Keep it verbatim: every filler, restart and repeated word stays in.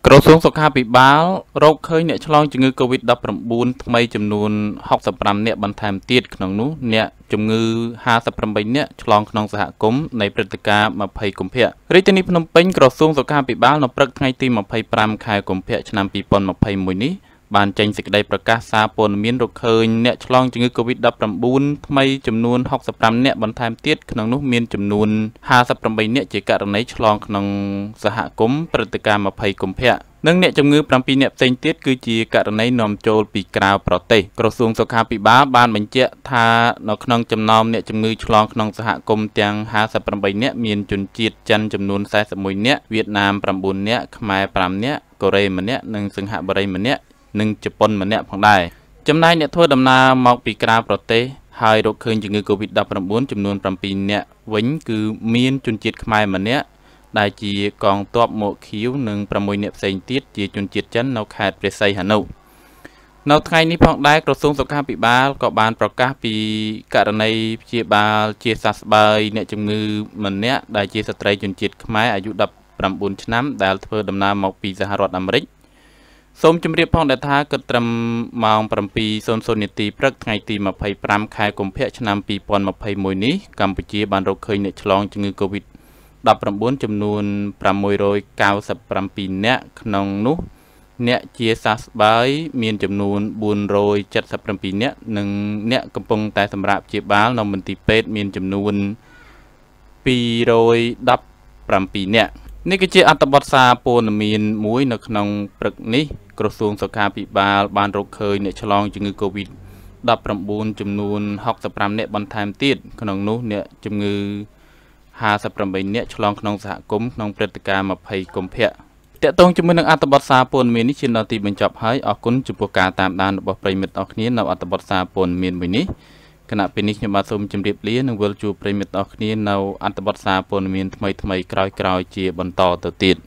ក្រសួងសុខាភិបាលរកឃើញអ្នកឆ្លងជំងឺ COVID ដប់ប្រាំបួន ថ្មីចំនួន ហុកសិបប្រាំ នាក់បន្ថែមទៀតក្នុងនោះអ្នកជំងឺ ហាសិបប្រាំបី នាក់ឆ្លងក្នុងសហគមន៍នៃព្រឹត្តិការណ៍ ម្ភៃ កុម្ភៈ រាជធានីភ្នំពេញក្រសួងសុខាភិបាលនៅព្រឹកថ្ងៃទី ម្ភៃប្រាំ ខែកុម្ភៈ ឆ្នាំ ពីរពាន់ម្ភៃមួយ នេះបានចេញសេចក្តីប្រកាសសារព័ត៌មានរកឃើញអ្នកឆ្លងជំងឺ COVID ដប់ប្រាំបួន ថ្មីចំនួន ហុកសិបប្រាំ នាក់បន្ថែមទៀតក្នុងនោះមានចំនួន ហាសិបប្រាំបី នាក់ជាករណីឆ្លងក្នុងសហគមន៍ព្រឹត្តិការណ៍ ម្ភៃ កុម្ភៈ និងអ្នកជំងឺ ប្រាំពីរ នាក់ផ្សេងទៀតគឺជាករណីនាំចូលពីក្រៅប្រទេសក្រសួងសុខាភិបាលបានបញ្ជាក់ថានៅក្នុងចំណោមអ្នកជំងឺឆ្លងក្នុងសហគមន៍ទាំង ហាសិបប្រាំបី នាក់មានជនជាតិចិនចំនួន សែសិបមួយ នាក់ វៀតណាម ប្រាំបួន នាក់ ខ្មែរ ប្រាំ នាក់ កូរ៉េ ម្នាក់ និងសិង្ហបុរី ម្នាក់ និងជប៉ុន ម្នាក់ផងដែរចំណែកអ្នកធ្វើដំណើរមកពីក្រៅប្រទេសហើយរកឃើញជំងឺ COVID ដប់ប្រាំបួន ចំនួន ប្រាំពីរ នាក់វិញគឺមានជនជាតិខ្មែរម្នាក់ដែលជាកងទ័ពមកខៀវនិងប្រាំមួយ នាក់ផ្សេងទៀតជាជនជាតិចិននៅខេត្តព្រះសីហនុនៅថ្ងៃនេះផងដែរក្រសួងសុខាភិបាលក៏បានប្រកាសពីករណីព្យាបាលជាសះស្បើយអ្នកជំងឺម្នាក់ដែលជាស្ត្រីជនជាតិខ្មែរអាយុ ដប់ប្រាំបួន ឆ្នាំដែលធ្វើដំណើរមកពីសហរដ្ឋអាមេរិកសូមជម្រាបផងដែរថាគិតត្រឹមម៉ោង ប្រាំពីរ នាទីព្រឹកថ្ងៃទី ម្ភៃប្រាំ ខែកុម្ភៈ ឆ្នាំ ពីរពាន់ម្ភៃមួយ នេះកម្ពុជាបានរកឃើញអ្នកឆ្លងជំងឺ COVID ដប់ប្រាំបួន ចំនួន ប្រាំមួយរយកៅសិបប្រាំពីរ នាក់ក្នុងនោះអ្នកជាសះស្បើយមានចំនួន បួនរយចិតសិបប្រាំពីរ នាក់និងអ្នកកំពុងតែសម្រាប់ព្យាបាលនៅមន្ទីរពេទ្យមានចំនួន ពីររយដប់ប្រាំពីរ នាក់នេះគឺជាអត្ថបទសារព័ត៌មានមួយនៅក្នុងព្រឹកនេះក្រសួងសុខាភិបាលបានរកឃើញអ្នកឆ្លងជំងឺ COVID ដប់ប្រាំបួន ចំនួន ហុកសិបប្រាំ នាក់បន្ថែមទៀតក្នុងនោះអ្នកជំងឺ ហាសិបប្រាំបី នាក់ឆ្លងក្នុងសហគមន៍ក្នុងព្រឹត្តិការណ៍ ម្ភៃ កុម្ភៈ តកតងជាមួយនឹងអត្ថបទសារព័ត៌មាននេះជាដល់ទីបញ្ចប់ហើយអរគុណចំពោះការតាមដានរបស់ប្រិយមិត្តអរគ្នានៅអត្ថបទសារព័ត៌មានមួយនេះគណៈពេលនេះខ្ញុំបាទសូមជម្រាបលានិងវិលជួបប្រិយមិត្តអរគ្នានៅអត្ថបទសារព័ត៌មានថ្មីៗក្រោយៗជាបន្តទៅទៀត